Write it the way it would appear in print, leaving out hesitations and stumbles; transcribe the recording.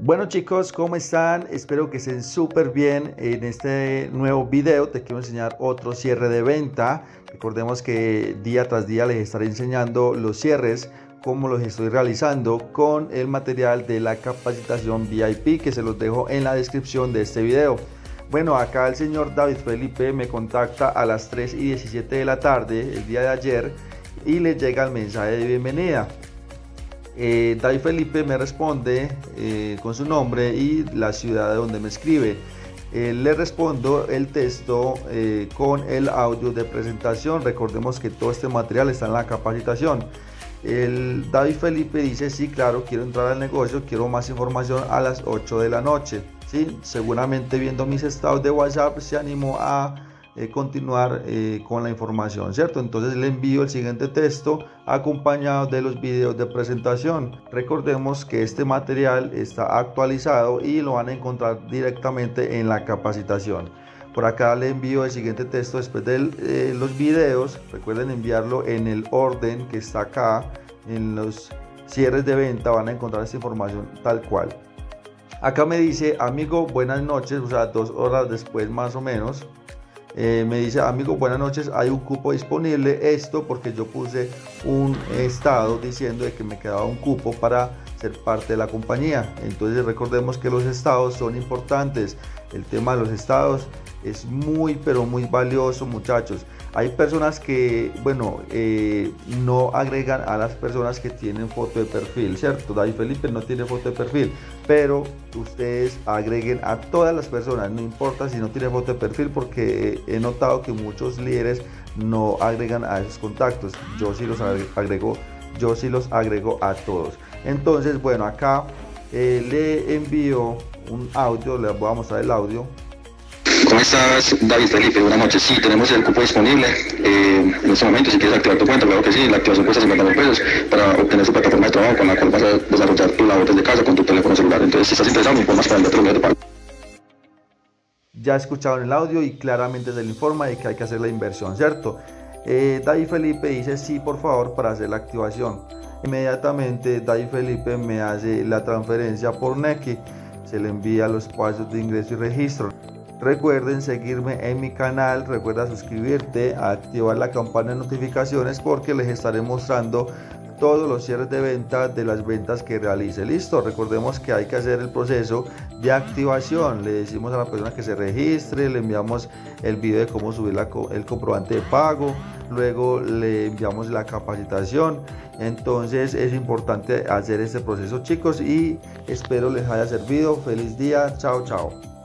Bueno chicos, ¿cómo están? Espero que estén súper bien. En este nuevo video te quiero enseñar otro cierre de venta. Recordemos que día tras día les estaré enseñando los cierres, cómo los estoy realizando con el material de la capacitación VIP, que se los dejo en la descripción de este video. Bueno, acá el señor David Felipe me contacta a las 3:17 de la tarde el día de ayer y le llega el mensaje de bienvenida. David Felipe me responde con su nombre y la ciudad de donde me escribe. Le respondo el texto con el audio de presentación. Recordemos que todo este material está en la capacitación. David Felipe dice: sí, claro, quiero entrar al negocio, quiero más información a las 8 de la noche. ¿Sí? Seguramente viendo mis estados de WhatsApp se animó a continuar con la información, ¿cierto? Entonces le envío el siguiente texto acompañado de los videos de presentación. Recordemos que este material está actualizado y lo van a encontrar directamente en la capacitación. Por acá le envío el siguiente texto después de los videos. Recuerden enviarlo en el orden que está acá. En los cierres de venta van a encontrar esta información tal cual. Acá me dice: amigo, buenas noches, o sea, 2 horas después más o menos. Me dice: amigo, buenas noches, hay un cupo disponible. Esto porque yo puse un estado diciendo de que me quedaba un cupo para ser parte de la compañía. Entonces recordemos que los estados son importantes. El tema de los estados es muy pero muy valioso, muchachos. Hay personas que, bueno, no agregan a las personas que tienen foto de perfil, ¿cierto? David Felipe no tiene foto de perfil, pero ustedes agreguen a todas las personas, no importa si no tiene foto de perfil, porque he notado que muchos líderes no agregan a esos contactos. Yo sí los agrego a todos. Entonces, bueno, acá le envío un audio, les voy a mostrar el audio. ¿Cómo estás, David Felipe? Buenas noches. Sí, tenemos el cupo disponible. En este momento, si quieres activar tu cuenta, claro que sí. La activación cuesta 50.000 pesos para obtener su plataforma de trabajo con la cual vas a desarrollar tu labor desde casa con tu teléfono celular. Entonces, si estás interesado, me informas para enviarte los medios de pago. Ya escucharon el audio y claramente se le informa de que hay que hacer la inversión, ¿cierto? David Felipe dice: sí, por favor, para hacer la activación. Inmediatamente David Felipe me hace la transferencia por Nequi. Se le envía los pasos de ingreso y registro. Recuerden seguirme en mi canal, recuerda suscribirte, activar la campana de notificaciones, porque les estaré mostrando todos los cierres de venta de las ventas que realice. Listo, recordemos que hay que hacer el proceso de activación. Le decimos a la persona que se registre, le enviamos el video de cómo subir el comprobante de pago, luego le enviamos la capacitación. Entonces es importante hacer este proceso, chicos, y espero les haya servido. Feliz día, chao chao.